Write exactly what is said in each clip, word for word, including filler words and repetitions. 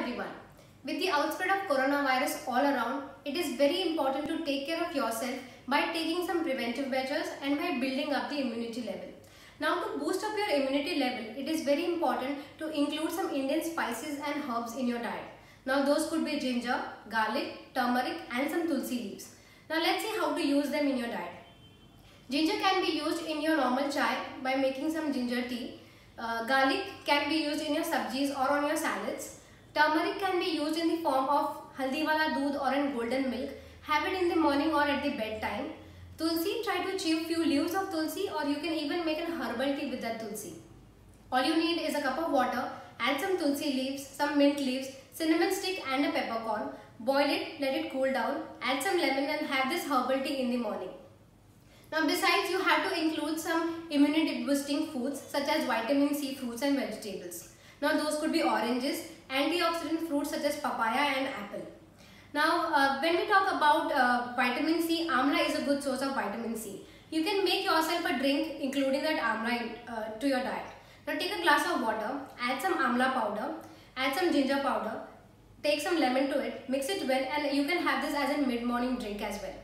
everyone. With the outspread of coronavirus all around, it is very important to take care of yourself by taking some preventive measures and by building up the immunity level. Now, to boost up your immunity level, it is very important to include some Indian spices and herbs in your diet. Now, those could be ginger, garlic, turmeric and some tulsi leaves. Now, let's see how to use them in your diet. Ginger can be used in your normal chai by making some ginger tea. Uh, garlic can be used in your sabjis or on your salads. Turmeric can be used in the form of haldi wala doodh or in golden milk. Have it in the morning or at the bedtime. Tulsi, try to chew few leaves of tulsi, or you can even make an herbal tea with that tulsi. All you need is a cup of water, add some tulsi leaves, some mint leaves, cinnamon stick and a peppercorn. Boil it, let it cool down, add some lemon and have this herbal tea in the morning. Now besides, you have to include some immunity boosting foods such as vitamin C fruits and vegetables. Now those could be oranges, antioxidant fruits such as papaya and apple. Now uh, when we talk about uh, vitamin C, amla is a good source of vitamin C. You can make yourself a drink including that amla in, uh, to your diet. Now take a glass of water, add some amla powder, add some ginger powder, take some lemon to it, mix it well, and you can have this as a mid-morning drink as well.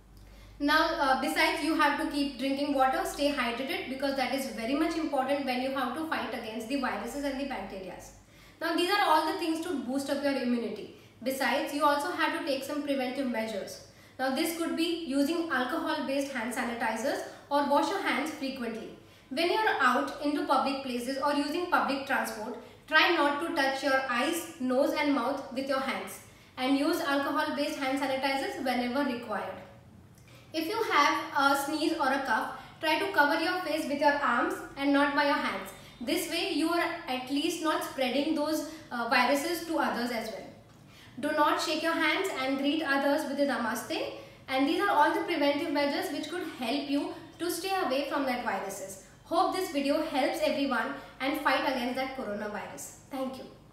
Now uh, besides, you have to keep drinking water, stay hydrated, because that is very much important when you have to fight against the viruses and the bacteria. Now these are all the things to boost up your immunity. Besides, you also have to take some preventive measures. Now this could be using alcohol based hand sanitizers or wash your hands frequently. When you are out into public places or using public transport, try not to touch your eyes, nose and mouth with your hands, and use alcohol based hand sanitizers whenever required. If you have a sneeze or a cough, try to cover your face with your arms and not by your hands. This way you are at least not spreading those uh, viruses to others as well. Do not shake your hands and greet others with a namaste. And these are all the preventive measures which could help you to stay away from that viruses. Hope this video helps everyone and fight against that coronavirus. Thank you.